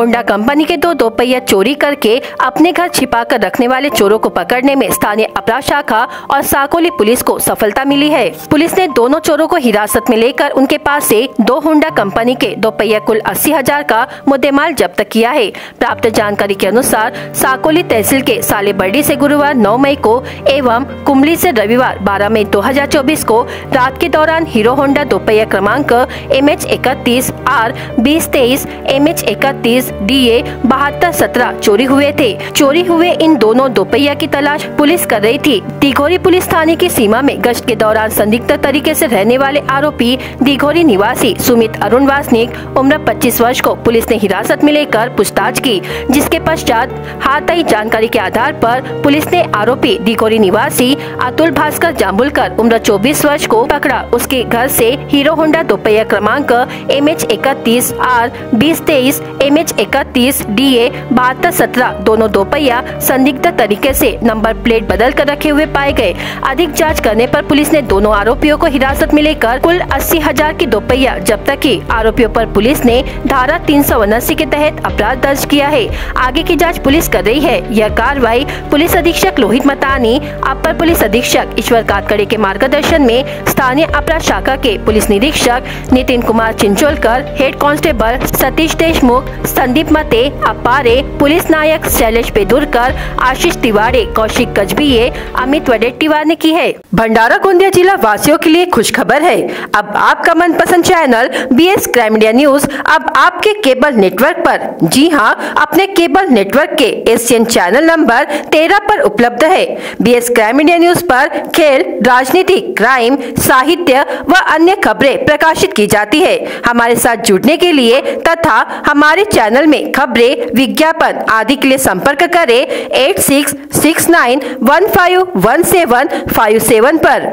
Honda company के 2 दोपहिया चोरी करके अपने घर छिपा कर रखने वाले चोरों को पकड़ने में स्थानीय अपराध शाखा और साकोली पुलिस को सफलता मिली है। पुलिस ने दोनों चोरों को हिरासत में लेकर उनके पास से 2 होंडा कंपनी के दोपहिया कुल 80,000 का मुद्देमाल जब्त किया है। प्राप्त जानकारी के अनुसार साकोली तहसील के सालेबर्डी से गुरुवार 9 मई को एवं कुमली से रविवार 12 मई 2024 को रात के दौरान हीरो होंडा दोपहिया क्रमांक MH31 R2023 MH31 DA 7217 चोरी हुए थे। चोरी हुए इन दोनों दोपहिया की तलाश पुलिस कर रही थी। दिघोरी पुलिस थाने की सीमा में गश्त के दौरान संदिग्ध तरीके से रहने वाले आरोपी दिघोरी निवासी सुमित अरुण वासनिक उम्र 25 वर्ष को पुलिस ने हिरासत में लेकर पूछताछ की, जिसके पश्चात हाथाई जानकारी के आधार पर पुलिस ने आरोपी दिघोरी निवासी अतुल भास्कर जाम्बुलकर उम्र 24 वर्ष को पकड़ा। उसके घर से हीरो होंडा दोपहिया क्रमांक MH31 R2023 MH31 DA 7217 दोनों दोपहिया संदिग्ध तरीके से नंबर प्लेट बदल कर रखे हुए पाए गए। अधिक जांच करने पर पुलिस ने दोनों आरोपियों को हिरासत में लेकर कुल 80,000 की दोपहिया जब्त की। आरोपियों पर पुलिस ने धारा 379 के तहत अपराध दर्ज किया है। आगे की जांच पुलिस कर रही है। यह कार्रवाई पुलिस अधीक्षक लोहित मतानी, अपर पुलिस अधीक्षक ईश्वर कातकड़े के मार्गदर्शन में स्थानीय अपराध शाखा के पुलिस निरीक्षक Nitin Kumar Chincholkar, head constable Satish Deshmukh, Sandeep Mate, Apare, police Naik Shailesh Pedurkar, Ashish Tiwari, Kaushik Gajbhiye, Amit Vadettiwar ने की है। भंडारा गोंदिया जिला वासियों के लिए खुश खबर है। अब आपका मनपसंद channel BS crime India news अब आपके केबल नेटवर्क पर, जी हां, अपने केबल नेटवर्क के एशियन चैनल नंबर 13 पर उपलब्ध है। BS क्राइम इंडिया न्यूज पर खेल, राजनीति, क्राइम, साहित्य व अन्य खबरें प्रकाशित की जाती है। हमारे साथ जुड़ने के लिए तथा हमारे चैनल में खबरें, विज्ञापन आदि के लिए संपर्क करें 8669151757 पर।